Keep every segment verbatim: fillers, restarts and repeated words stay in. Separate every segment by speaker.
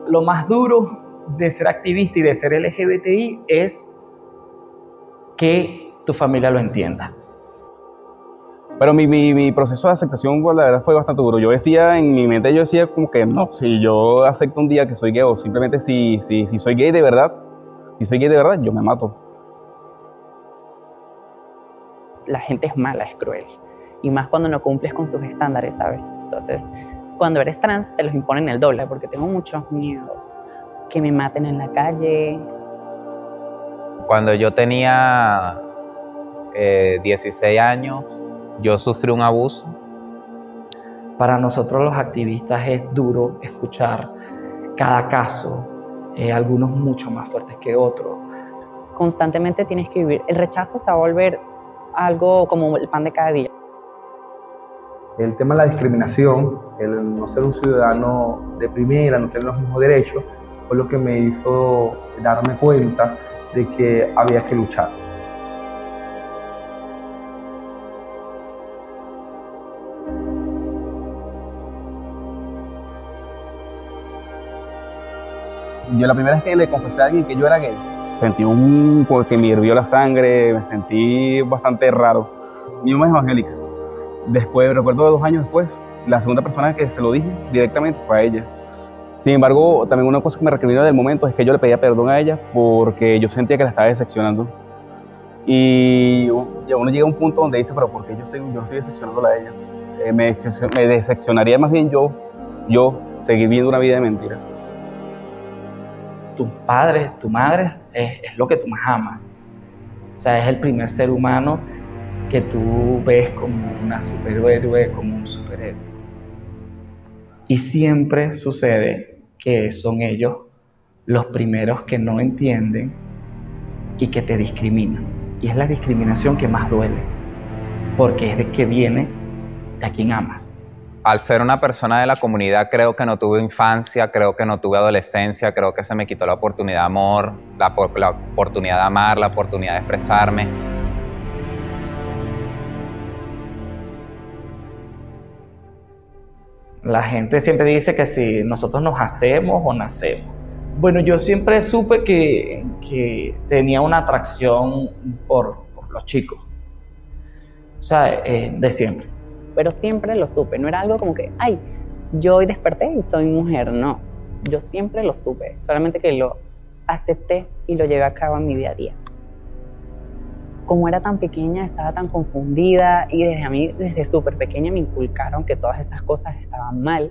Speaker 1: Lo más duro de ser activista y de ser L G B T I es que tu familia lo entienda.
Speaker 2: Pero mi, mi, mi proceso de aceptación, pues, la verdad fue bastante duro. Yo decía, en mi mente yo decía como que no, si yo acepto un día que soy gay, o simplemente si, si, si soy gay de verdad, si soy gay de verdad, yo me mato.
Speaker 3: La gente es mala, es cruel. Y más cuando no cumples con sus estándares, ¿sabes? Entonces, cuando eres trans, te los imponen el doble, porque tengo muchos miedos. Que me maten en la calle.
Speaker 4: Cuando yo tenía eh, dieciséis años, yo sufrí un abuso.
Speaker 1: Para nosotros los activistas es duro escuchar cada caso, eh, algunos mucho más fuertes que otros.
Speaker 3: Constantemente tienes que vivir. El rechazo se va a volver algo como el pan de cada día.
Speaker 5: El tema de la discriminación, el no ser un ciudadano de primera, no tener los mismos derechos, fue lo que me hizo darme cuenta de que había que luchar.
Speaker 2: Yo la primera vez que le confesé a alguien que yo era gay, sentí un, porque me hirvió la sangre, me sentí bastante raro. Mi mamá es evangélica. Después, recuerdo dos años después, la segunda persona que se lo dije directamente fue a ella. Sin embargo, también una cosa que me recrimina del momento es que yo le pedía perdón a ella porque yo sentía que la estaba decepcionando. Y uno llega a un punto donde dice, pero ¿por qué yo, estoy, yo no estoy decepcionándola a ella? Eh, me, me decepcionaría más bien yo, yo seguir viviendo una vida de mentira.
Speaker 1: Tu padre, tu madre, es, es lo que tú más amas. O sea, es el primer ser humano que tú ves como una superhéroe, como un superhéroe. Y siempre sucede que son ellos los primeros que no entienden y que te discriminan. Y es la discriminación que más duele, porque es de que viene de a quien amas.
Speaker 4: Al ser una persona de la comunidad, creo que no tuve infancia, creo que no tuve adolescencia, creo que se me quitó la oportunidad de amor, la, la oportunidad de amar, la oportunidad de expresarme.
Speaker 1: La gente siempre dice que si nosotros nos hacemos o nacemos. Bueno, yo siempre supe que, que tenía una atracción por, por los chicos. O sea, eh, de siempre.
Speaker 3: Pero siempre lo supe, no era algo como que, ay, yo hoy desperté y soy mujer, no. Yo siempre lo supe, solamente que lo acepté y lo llevé a cabo en mi día a día. Como era tan pequeña, estaba tan confundida y desde a mí, desde súper pequeña me inculcaron que todas esas cosas estaban mal.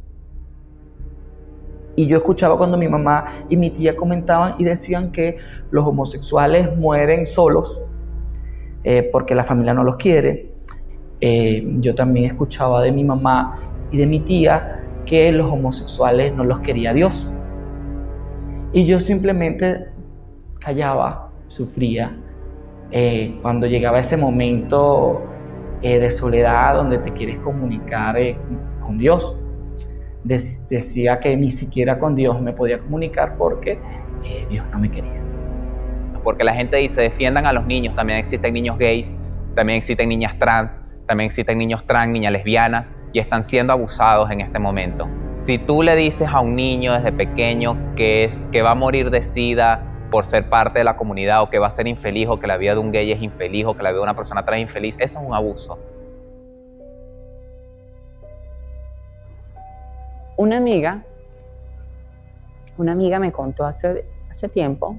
Speaker 1: Y yo escuchaba cuando mi mamá y mi tía comentaban y decían que los homosexuales mueren solos eh, porque la familia no los quiere. Eh, yo también escuchaba de mi mamá y de mi tía que los homosexuales no los quería Dios. Y yo simplemente callaba, sufría. Eh, cuando llegaba ese momento eh, de soledad donde te quieres comunicar eh, con Dios, de decía que ni siquiera con Dios me podía comunicar porque eh, Dios no me quería.
Speaker 4: Porque la gente dice, defiendan a los niños, también existen niños gays, también existen niñas trans, también existen niños trans, niñas lesbianas, y están siendo abusados en este momento. Si tú le dices a un niño desde pequeño que, es, que va a morir de SIDA por ser parte de la comunidad, o que va a ser infeliz, o que la vida de un gay es infeliz, o que la vida de una persona trans es infeliz, eso es un abuso.
Speaker 3: Una amiga, una amiga me contó hace, hace tiempo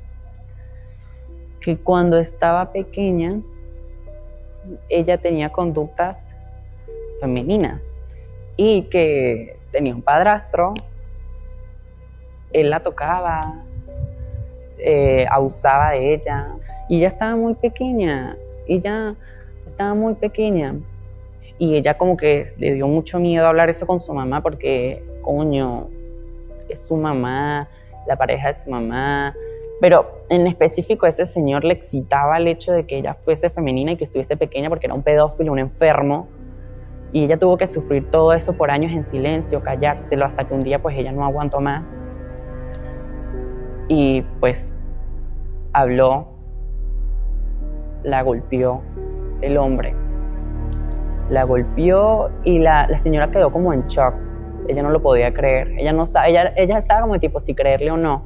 Speaker 3: que cuando estaba pequeña, ella tenía conductas femeninas y que tenía un padrastro, él la tocaba, eh, abusaba de ella, y ella estaba muy pequeña, ella estaba muy pequeña, y ella como que le dio mucho miedo hablar eso con su mamá porque, coño, es su mamá, la pareja de su mamá. Pero en específico ese señor le excitaba el hecho de que ella fuese femenina y que estuviese pequeña porque era un pedófilo, un enfermo. Y ella tuvo que sufrir todo eso por años en silencio, callárselo, hasta que un día pues ella no aguantó más. Y pues habló, la golpeó el hombre. La golpeó y la, la señora quedó como en shock. ella no lo podía creer. Ella no sabe, ella, ella estaba como tipo si creerle o no.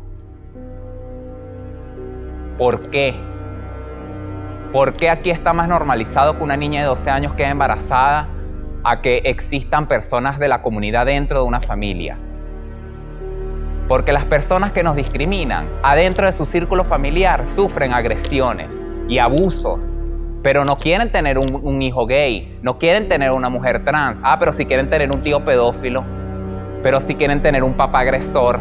Speaker 4: ¿Por qué? ¿Por qué aquí está más normalizado que una niña de doce años quede embarazada a que existan personas de la comunidad dentro de una familia? Porque las personas que nos discriminan adentro de su círculo familiar sufren agresiones y abusos, pero no quieren tener un, un hijo gay, no quieren tener una mujer trans. Ah, pero si quieren tener un tío pedófilo, pero si quieren tener un papá agresor.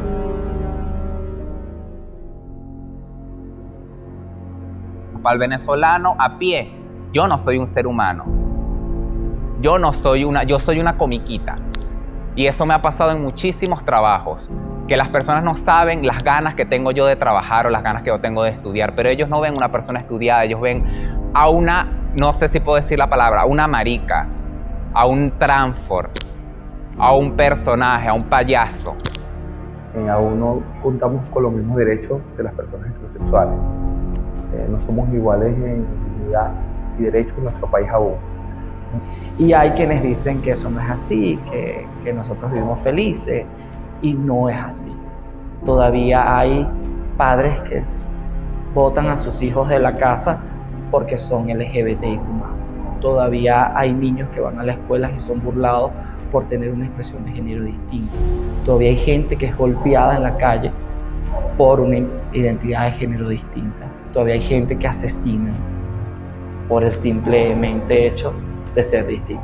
Speaker 4: Para el venezolano a pie, yo no soy un ser humano. Yo no soy una, yo soy una comiquita. Y eso me ha pasado en muchísimos trabajos, que las personas no saben las ganas que tengo yo de trabajar o las ganas que yo tengo de estudiar, pero ellos no ven una persona estudiada, ellos ven a una, no sé si puedo decir la palabra, a una marica, a un transfor, a un personaje, a un payaso.
Speaker 5: Eh, aún no contamos con los mismos derechos de las personas heterosexuales. Eh, no somos iguales en dignidad y derechos en nuestro país aún.
Speaker 1: Y hay quienes dicen que eso no es así, que, que nosotros vivimos felices, y no es así. Todavía hay padres que botan a sus hijos de la casa porque son L G B T I Q más. Todavía hay niños que van a la escuela y son burlados por tener una expresión de género distinta. Todavía hay gente que es golpeada en la calle por una identidad de género distinta. Todavía hay gente que asesina por el simplemente hecho de ser distinto.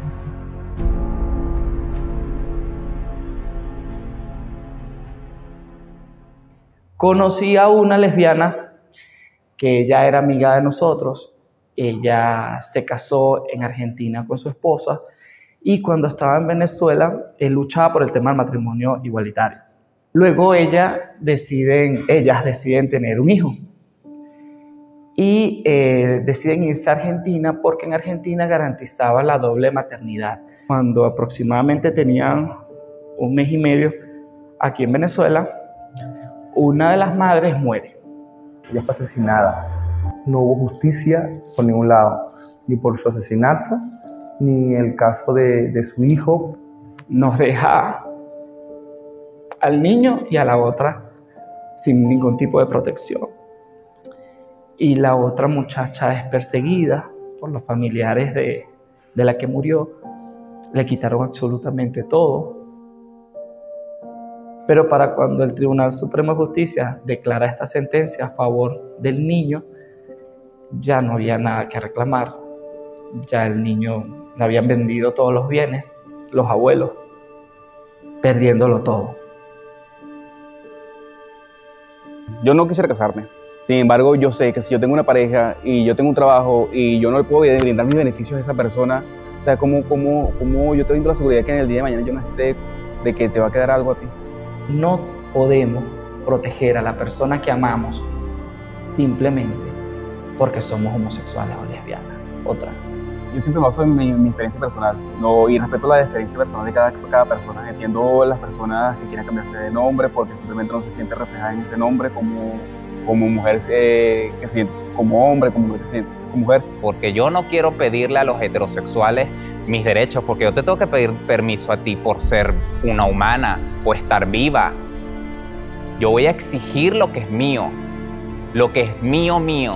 Speaker 1: Conocí a una lesbiana que ella era amiga de nosotros. Ella se casó en Argentina con su esposa y cuando estaba en Venezuela, él luchaba por el tema del matrimonio igualitario. Luego ella deciden, ellas deciden tener un hijo y eh, deciden irse a Argentina porque en Argentina garantizaba la doble maternidad. Cuando aproximadamente tenían un mes y medio aquí en Venezuela, una de las madres muere.
Speaker 5: Ella fue asesinada. No hubo justicia por ningún lado, ni por su asesinato, ni el caso de, de su hijo.
Speaker 1: Nos deja al niño y a la otra sin ningún tipo de protección. Y la otra muchacha es perseguida por los familiares de, de la que murió. Le quitaron absolutamente todo. Pero para cuando el Tribunal Supremo de Justicia declara esta sentencia a favor del niño, ya no había nada que reclamar. Ya el niño le habían vendido todos los bienes, los abuelos, perdiéndolo todo.
Speaker 2: Yo no quisiera casarme. Sin embargo, yo sé que si yo tengo una pareja y yo tengo un trabajo y yo no le puedo brindar mis beneficios a esa persona, o sea, ¿cómo, cómo, cómo yo te brindo la seguridad que en el día de mañana yo no esté, de que te va a quedar algo a ti?
Speaker 1: No podemos proteger a la persona que amamos simplemente porque somos homosexuales o lesbianas o trans.
Speaker 2: Yo siempre me baso en mi, mi experiencia personal, no, y respeto la experiencia personal de cada, cada persona. Entiendo las personas que quieren cambiarse de nombre porque simplemente no se siente reflejada en ese nombre como, como mujer eh, que se siente como hombre, como mujer que se siente como mujer.
Speaker 4: Porque yo no quiero pedirle a los heterosexuales mis derechos, porque yo te tengo que pedir permiso a ti por ser una humana o estar viva. Yo voy a exigir lo que es mío, lo que es mío, mío.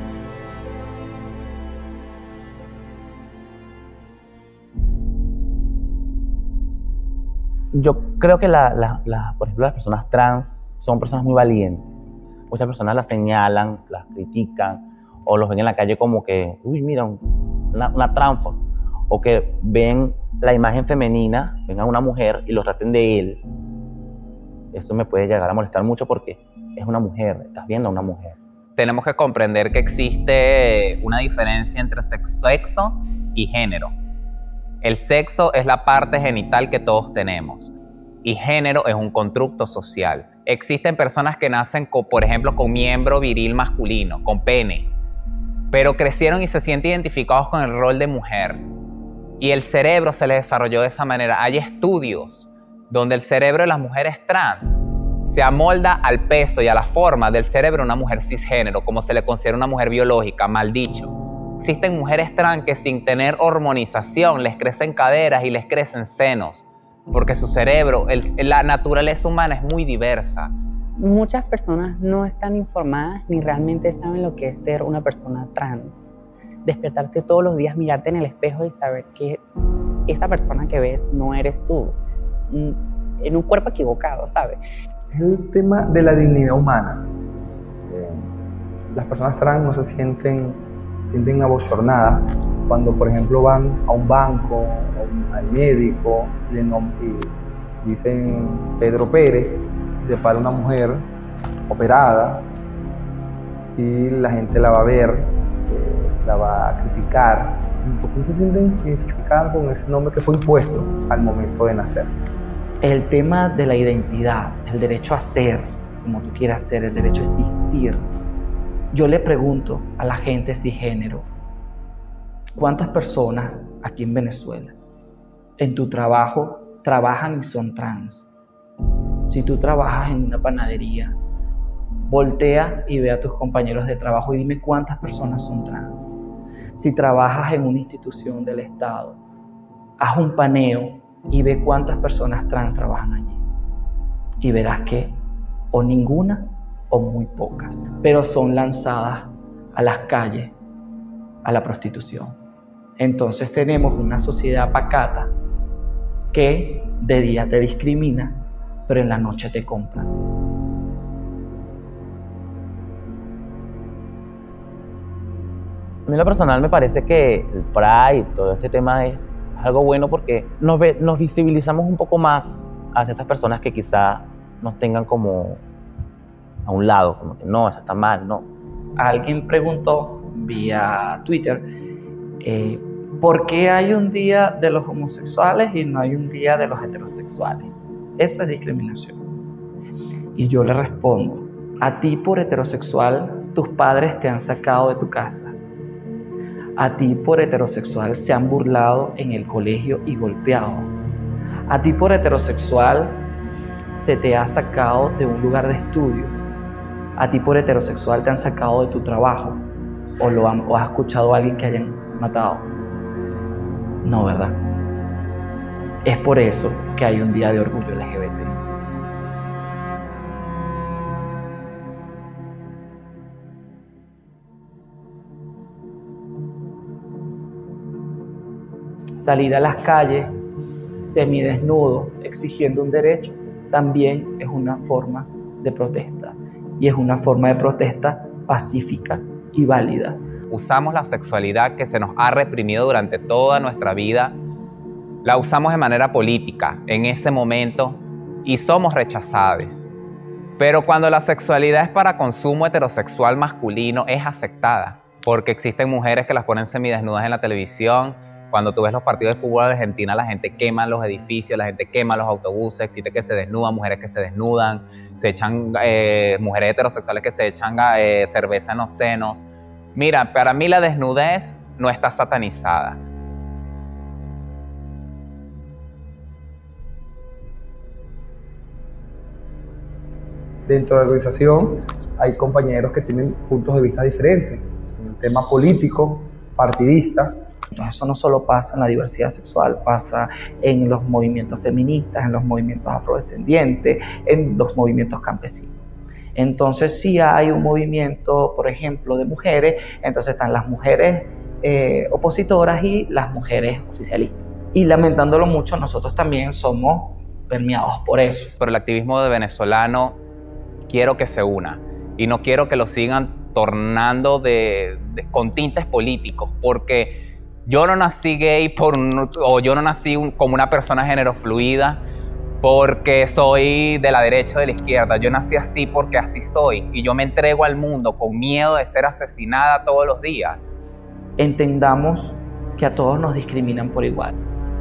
Speaker 6: Yo creo que, la, la, la, por ejemplo, las personas trans son personas muy valientes. Muchas personas las señalan, las critican, o los ven en la calle como que, uy, mira, una, una transfa. O que ven la imagen femenina, ven a una mujer y los traten de él. Eso me puede llegar a molestar mucho porque es una mujer, estás viendo a una mujer.
Speaker 4: Tenemos que comprender que existe una diferencia entre sexo y género. El sexo es la parte genital que todos tenemos y género es un constructo social. Existen personas que nacen, con, por ejemplo, con miembro viril masculino, con pene, pero crecieron y se sienten identificados con el rol de mujer. Y el cerebro se les desarrolló de esa manera. Hay estudios donde el cerebro de las mujeres trans se amolda al peso y a la forma del cerebro de una mujer cisgénero, como se le considera una mujer biológica, mal dicho. Existen mujeres trans que sin tener hormonización les crecen caderas y les crecen senos. porque su cerebro, el, la naturaleza humana es muy diversa.
Speaker 3: Muchas personas no están informadas ni realmente saben lo que es ser una persona trans. Despertarte todos los días, mirarte en el espejo y saber que esa persona que ves no eres tú, en un cuerpo equivocado, ¿sabes?
Speaker 5: Es el tema de la dignidad humana. Eh, las personas trans no se sienten, sienten abochornadas cuando, por ejemplo, van a un banco, a un, al médico, le nom- y dicen Pedro Pérez, y se para una mujer operada y la gente la va a ver, eh, la va a criticar, porque no se sienten identificadas con ese nombre que fue impuesto al momento de nacer.
Speaker 1: El tema de la identidad, el derecho a ser como tú quieras ser, el derecho a existir. Yo le pregunto a la gente cisgénero, ¿cuántas personas aquí en Venezuela en tu trabajo trabajan y son trans? Si tú trabajas en una panadería, voltea y ve a tus compañeros de trabajo y dime cuántas personas son trans. Si trabajas en una institución del Estado, haz un paneo y ve cuántas personas trans trabajan allí. Y verás que o ninguna o muy pocas, pero son lanzadas a las calles, a la prostitución. Entonces tenemos una sociedad pacata que de día te discrimina, pero en la noche te compra.
Speaker 6: A mí en lo personal me parece que el Pride, todo este tema es algo bueno porque nos, ve, nos visibilizamos un poco más hacia estas personas que quizá nos tengan como a un lado, como que no, eso está mal, no.
Speaker 1: Alguien preguntó vía Twitter, eh, ¿por qué hay un día de los homosexuales y no hay un día de los heterosexuales? Eso es discriminación. Y yo le respondo, a ti por heterosexual, tus padres te han sacado de tu casa. A ti por heterosexual se han burlado en el colegio y golpeado. A ti por heterosexual se te ha sacado de un lugar de estudio. A ti por heterosexual te han sacado de tu trabajo o, lo han, o has escuchado a alguien que hayan matado. No, ¿verdad? Es por eso que hay un día de orgullo L G B T. Salir a las calles semidesnudo exigiendo un derecho también es una forma de protesta y es una forma de protesta pacífica y válida.
Speaker 4: Usamos la sexualidad que se nos ha reprimido durante toda nuestra vida, la usamos de manera política en ese momento y somos rechazados. Pero cuando la sexualidad es para consumo heterosexual masculino es aceptada, porque existen mujeres que las ponen semidesnudas en la televisión. Cuando tú ves los partidos de fútbol de Argentina, la gente quema los edificios, la gente quema los autobuses, existe que se desnudan, mujeres que se desnudan, se echan, eh, mujeres heterosexuales que se echan eh, cerveza en los senos. Mira, para mí la desnudez no está satanizada.
Speaker 5: Dentro de la organización hay compañeros que tienen puntos de vista diferentes en el tema político, partidista.
Speaker 1: Entonces eso no solo pasa en la diversidad sexual, pasa en los movimientos feministas, en los movimientos afrodescendientes, en los movimientos campesinos. Entonces sí hay un movimiento, por ejemplo, de mujeres, entonces están las mujeres eh, opositoras y las mujeres oficialistas. Y lamentándolo mucho, nosotros también somos permeados por eso.
Speaker 4: Pero el activismo de venezolano quiero que se una y no quiero que lo sigan tornando de, de, con tintes políticos, porque yo no nací gay por, o yo no nací un, como una persona género fluida porque soy de la derecha o de la izquierda. Yo nací así porque así soy y yo me entrego al mundo con miedo de ser asesinada todos los días.
Speaker 1: Entendamos que a todos nos discriminan por igual.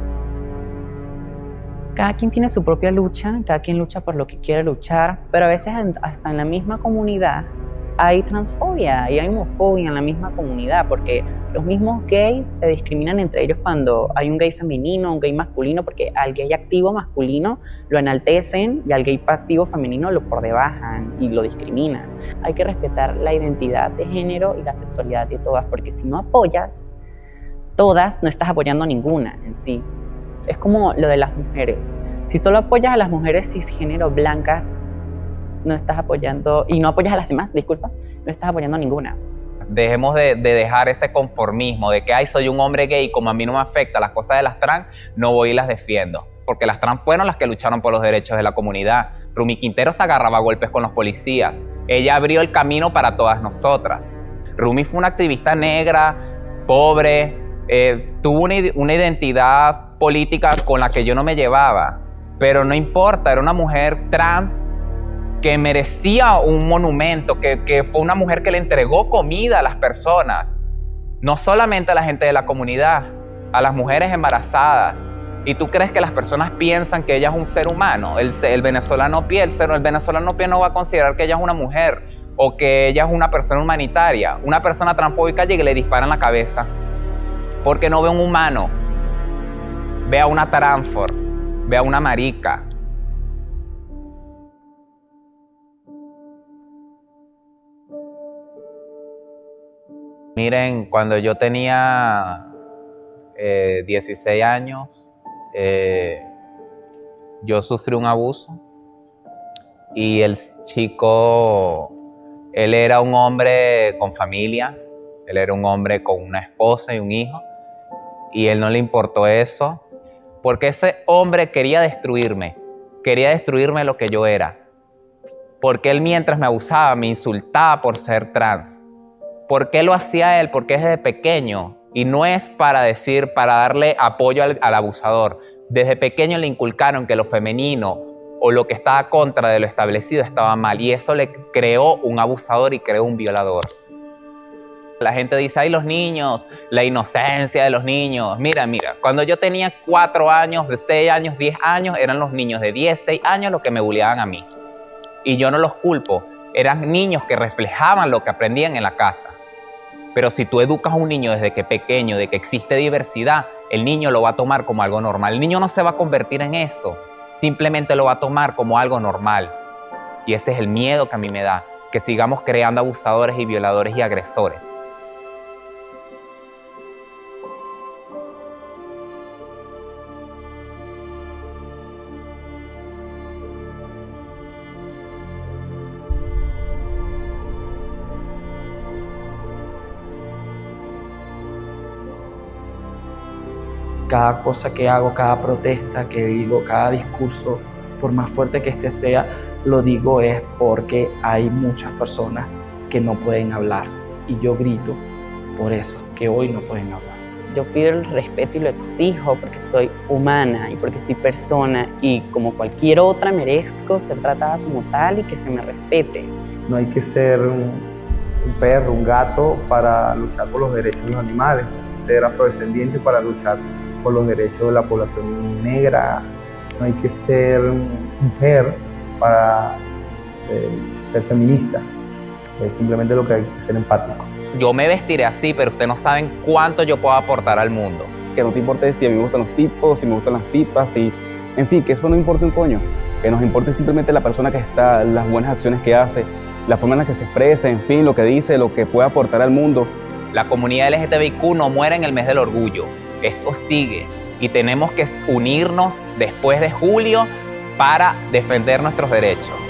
Speaker 3: Cada quien tiene su propia lucha, cada quien lucha por lo que quiere luchar, pero a veces hasta en la misma comunidad hay transfobia y hay homofobia en la misma comunidad, porque los mismos gays se discriminan entre ellos cuando hay un gay femenino, un gay masculino, porque al gay activo masculino lo enaltecen y al gay pasivo femenino lo por debajan y lo discriminan. Hay que respetar la identidad de género y la sexualidad de todas, porque si no apoyas todas, no estás apoyando ninguna en sí. Es como lo de las mujeres. Si solo apoyas a las mujeres cisgénero blancas, no estás apoyando, y no apoyas a las demás, disculpa, no estás apoyando a ninguna.
Speaker 4: Dejemos de, de dejar ese conformismo de que, ay, soy un hombre gay, como a mí no me afecta las cosas de las trans, no voy y las defiendo. Porque las trans fueron las que lucharon por los derechos de la comunidad. Rumi Quintero se agarraba a golpes con los policías. Ella abrió el camino para todas nosotras. Rumi fue una activista negra, pobre, eh, tuvo una, una identidad política con la que yo no me llevaba. Pero no importa, era una mujer trans que merecía un monumento, que, que fue una mujer que le entregó comida a las personas, no solamente a la gente de la comunidad, a las mujeres embarazadas. ¿Y tú crees que las personas piensan que ella es un ser humano? El, el venezolano pie, el, el venezolano pie no va a considerar que ella es una mujer o que ella es una persona humanitaria. Una persona transfóbica llega y le dispara en la cabeza porque no ve un humano, ve a una transfor, ve a una marica. Miren, cuando yo tenía eh, dieciséis años, eh, yo sufrí un abuso y el chico, él era un hombre con familia, él era un hombre con una esposa y un hijo, y él no le importó eso, porque ese hombre quería destruirme, quería destruirme lo que yo era, porque él mientras me abusaba me insultaba por ser trans. ¿Por qué lo hacía él? Porque es desde pequeño, y no es para decir, para darle apoyo al, al abusador. Desde pequeño le inculcaron que lo femenino o lo que estaba contra de lo establecido estaba mal, y eso le creó un abusador y creó un violador. La gente dice, ay, los niños, la inocencia de los niños. Mira, mira, cuando yo tenía cuatro años, de seis años, diez años, eran los niños de diez, seis años los que me bulleaban a mí. Y yo no los culpo, eran niños que reflejaban lo que aprendían en la casa. Pero si tú educas a un niño desde que pequeño, de que existe diversidad, el niño lo va a tomar como algo normal. El niño no se va a convertir en eso, simplemente lo va a tomar como algo normal. Y ese es el miedo que a mí me da, que sigamos creando abusadores y violadores y agresores.
Speaker 1: Cada cosa que hago, cada protesta que digo, cada discurso, por más fuerte que este sea, lo digo es porque hay muchas personas que no pueden hablar. Y yo grito por eso, que hoy no pueden hablar.
Speaker 3: Yo pido el respeto y lo exijo porque soy humana y porque soy persona y como cualquier otra merezco ser tratada como tal y que se me respete.
Speaker 5: No hay que ser un, un perro, un gato para luchar por los derechos de los animales, ser afrodescendiente para luchar por los derechos de la población negra, no hay que ser mujer para eh, ser feminista, es simplemente lo que hay que ser empático.
Speaker 4: Yo me vestiré así, pero ustedes no saben cuánto yo puedo aportar al mundo.
Speaker 2: Que no te importe si a mí me gustan los tipos, si me gustan las tipas, si... en fin, que eso no importa un coño, que nos importe simplemente la persona que está, las buenas acciones que hace, la forma en la que se expresa, en fin, lo que dice, lo que puede aportar al mundo.
Speaker 4: La comunidad L G T B I Q no muere en el mes del orgullo. Esto sigue y tenemos que unirnos después de julio para defender nuestros derechos.